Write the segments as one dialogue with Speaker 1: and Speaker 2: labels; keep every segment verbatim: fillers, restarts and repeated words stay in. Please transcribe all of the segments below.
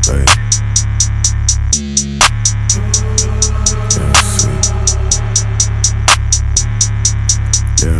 Speaker 1: Hey. Yeah, sweet. Yeah,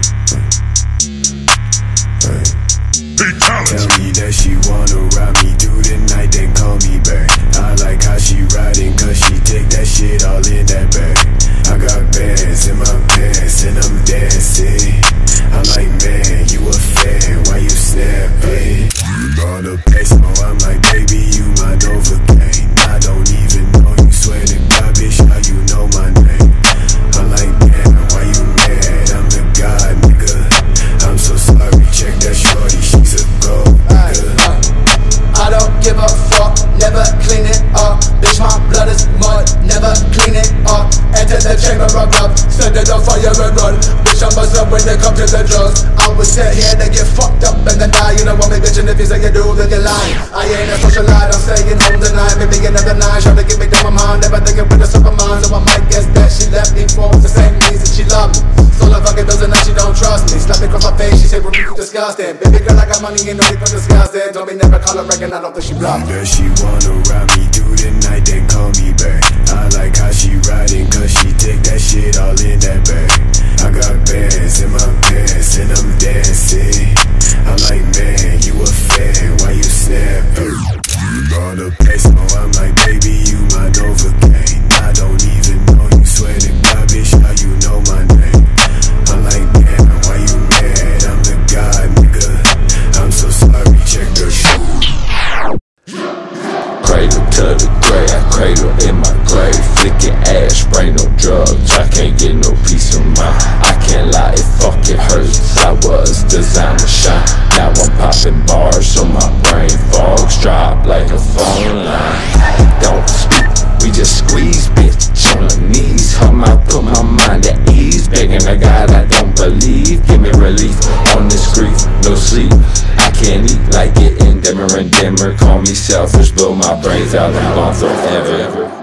Speaker 1: hey. Tell me that she wanna ride me through the night, then call me back. I like how she riding, cause she take that shit all in that bag. I got bands in my pants and I'm dancing. I'm like, man, you a fan, why you snapping? You brought a pace, so I'm like, baby, you my Novocaine. I don't even know you, swear to God, bitch, how you know my name? I'm like, damn, why you mad? I'm the god, nigga. I'm so sorry, check that shorty, she's a gold nigga.
Speaker 2: I don't give a fuck, never clean it up. Bitch, my blood is mud, never clean it up. Enter the chamber of love, set it on fire and run. Bitch, I'm buzzing when they come to the drugs. I was sit here to get fucked up and then die. You know what me bitch, and if you say you do, then you're lying. I ain't a socialite, I'm staying home tonight. Maybe another night, trying to get me to my mind. Never thinking with a super mind, so I might guess that she left me for the same reason she loved me. So I fucking bills and now she don't trust me. Slap me across my face, she said, "Rudy, you disgusting." Baby girl, I got money and no need for disgusting. Told me never call her reckon, I don't think she bluffed.
Speaker 1: Does she wanna ride me through the night, then call me back? I like how she riding, cause she take that shit all in that bag. I got bands in my pants and I'm dancing. I'm like, man, you a fan, why you snapping? You brought a pace, so I'm like, baby, you my Novocaine. I don't even know you, swear to God, bitch, how you know my name? I'm like, damn, why you mad? I'm the god, nigga. I'm so sorry, check the shit.
Speaker 3: Cradle to the grave, I cradle in my grave. Flicking ash, spray no drugs, I can't get no peace of mind. I can't lie, it fucking hurts. I was designed to shine. Now I'm popping bars, so my brain fogs drop like a phone line. Don't speak, we just squeeze, bitch, on her knees. Her mouth put my mind at ease. Begging a God I don't believe. Give me relief on this grief, no sleep. I can't eat like getting dimmer and dimmer. Call me selfish, but my brain's out and gone forever.